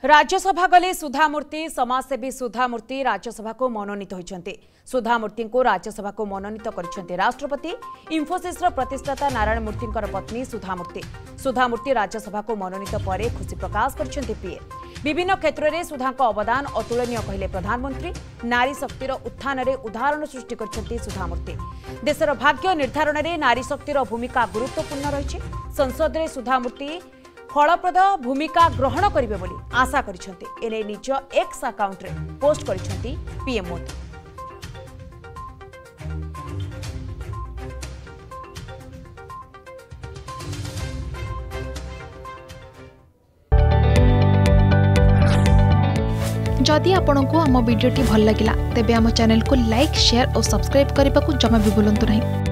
राज्यसभा गले सुधामूर्ति समाजसेवी सुधामूर्ति राज्यसभा को मनोनीत होती। सुधामूर्ति को राज्यसभा को मनोनीत कर राष्ट्रपति इंफोसिस प्रतिष्ठाता नारायण मूर्ति पत्नी सुधामूर्ति। सुधामूर्ति राज्यसभा को मनोनीत पर खुशी प्रकाश कर पीए। विभिन्न क्षेत्र में सुधा अवदान अतुलनीय कहले प्रधानमंत्री। नारी शक्तिर उत्थान में उदाहरण सृष्टि कर सुधामूर्ति। देशर भाग्य निर्धारण में नारी शक्तिर भूमिका गुरुत्वपूर्ण रही। संसद में सुधामूर्ति फलप्रद भूमिका ग्रहण करेंगे बोली आशा करिसेंती। एने निज एक्स अकाउंट रे पोस्ट करिसेंती पीएम मोदी। जदि आपंक आम भिडी भल लगा तेब आम चैनल को लाइक शेयर और सब्सक्राइब करने को जमा भी भूलु नहीं।